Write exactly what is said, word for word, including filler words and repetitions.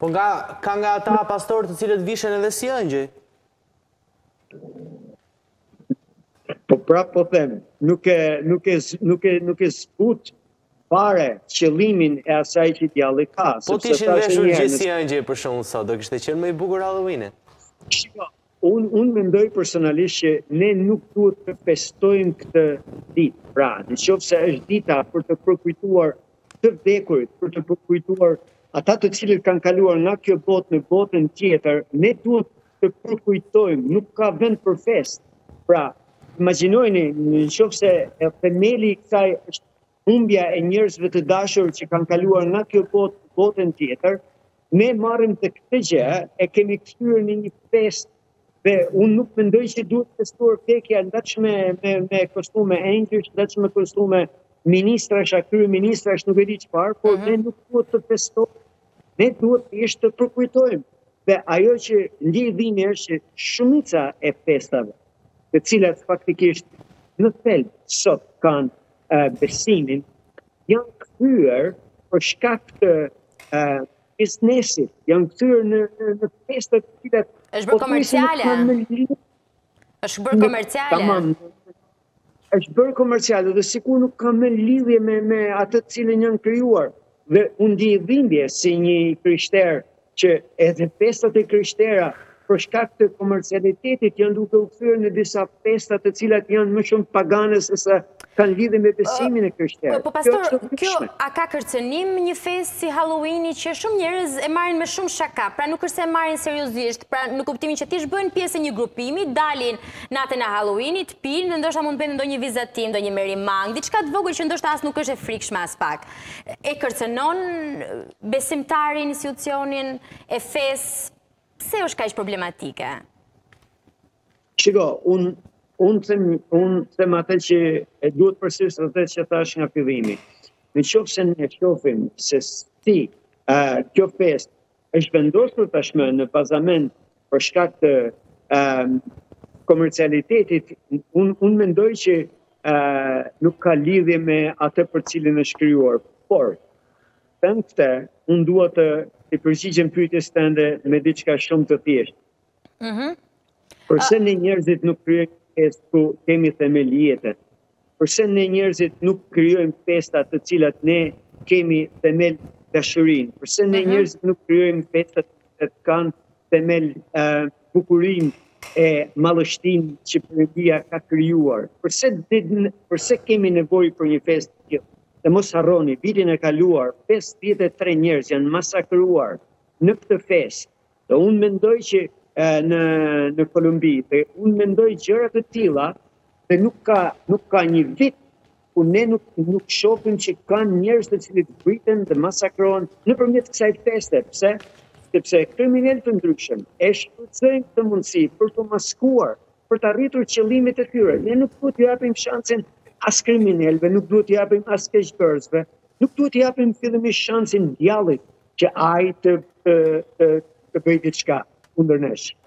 Po nga, ka nga ata pastorë të cilët vishen edhe si ëngjëj? Po prap po them, nuk e, nuk e, nuk e, nuk e zbut fare qëllimin e asaj që djalli ka. Po t'ishin veshur gjithë si ëngjëj për shembull sot, do kishte qenë më i bukur Halloween-i. Shiko, unë un mendoj personalisht që ne nuk duhet të festojmë këtë ditë. Pra, nëse është dita për të përkujtuar të vdekurit, për të përkujtuar ata të cilët kanë kaluar nga kjo botë në botën tjetër, ne duhet të përkujtojmë, nuk ka vend për fest. Pra, imagjinojeni, nëse themeli i kësaj është humbja e njerëzve të dashur që kanë kaluar nga kjo botë në botën tjetër, ne marrim të këtë gjë e kemi kthyer në një fest. Dhe unë nuk mendoj që duhet të festuar vdekja ndatshme me, me kostume engjësh, ndatshme me kostume ministrash, kryeministrash, nuk e di çfarë, por ne nuk duhet të festojmë. Ne duhet thjesht të përkujtojmë. Dhe ajo që ndjej dhimbje është që shumica e festave, të cilat faktikisht në thelb sot kanë uh, besimin, janë kthyer për shkak të uh, biznesit, janë kthyer në, në, në festa të cilat është bërë komerciale. është bërë komerciale. Tamam. është bërë komerciale dhe sikur nuk ka më lidhje me, me atë të cilën janë krijuar. Dhe unë ndjej dhimbje si një krishter që edhe festat e krishtera për shkak të komercialitetit janë duke u kthyer në disa festa të cilat janë më shumë pagane se sa kanë lidhje me besimin e krishterë. Po pastor, kjo a ka kërcënim një festë si Halloweeni që shumë njerëz e marrin me shumë shaka, pra nuk është se e marrin seriozisht, pra në kuptimin që thjesht bëhen pjesë e një grupimi, dalin natën e Halloweenit, pinë, ndoshta mund të bëjnë ndonjë vizatim, ndonjë merimang, diçka të vogël që ndoshta as nuk është e frikshme as pak. E kërcënon besimtarin, institucionin e fesë. Pse është kaq problematike? Shiko, unë un them, un them atë që e duhet përsëris atë që thash nga fillimi. Në qoftë se ne shohim se si uh, kjo festë është vendosur tashmë në bazament për shkak të uh, komercialitetit, unë un mendoj që uh, nuk ka lidhje me atë për cilin është krijuar. Por, them këtë, unë dua të i përgjigjem pyetjes tënde me diçka shumë të thjeshtë. Mhm. Përse ne njerëzit nuk krijojmë festë ku kemi themel jetet? Përse ne njerëzit nuk krijojmë festa të cilat ne kemi themel dashurinë? Përse ne njerëzit nuk krijojmë festa që kanë themel uh, bukurinë e mallështinë që Perëndia ka krijuar? Përse përse kemi nevojë për një festë të tillë? Dhe mos harroni, vitin e kaluar, pesëdhjetë e tre njerëz janë masakruar në këtë festë. Dhe unë mendoj që e, në, në Kolumbi, dhe unë mendoj gjëra të tilla, dhe nuk ka, nuk ka një vit ku ne nuk, nuk shohim që kanë njerëz të cilët briten dhe masakrohen nëpërmjet kësaj feste. Pse? Sepse kriminalët të ndryshëm e shfrytëzojnë këtë mundësi për të maskuar, për të arritur qëllimet e tyre. Ne nuk duhet t'ju japim shansin as kriminalëve, nuk duhet t'i japim as keqbërësve, nuk duhet t'i japim fillimisht shansin djallit që ai të të të, të bëjë diçka kundër nesh.